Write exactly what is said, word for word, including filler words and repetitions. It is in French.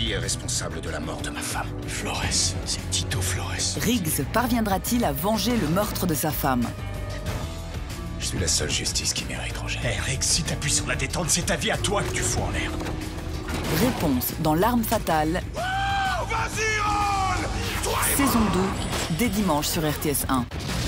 Qui est responsable de la mort de ma femme? Flores, c'est Tito Flores. Riggs parviendra-t-il à venger le meurtre de sa femme? Je suis la seule justice qui mérite, Roger. Hé, hey, Riggs, si t'appuies sur la détente, c'est ta vie à toi que tu fous en l'air. Réponse dans L'Arme Fatale. Oh, vas-y, roule! Toi et Saison deux, dès dimanche sur R T S un.